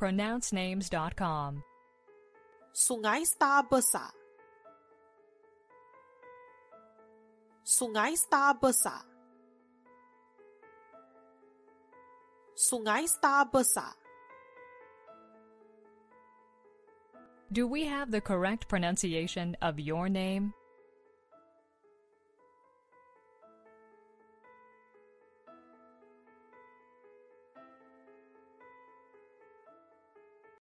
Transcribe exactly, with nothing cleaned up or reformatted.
pronounce names dot com. Sungei Star Besar. Sungei Star Besar. Sungei Star Besar. Do we have the correct pronunciation of your name?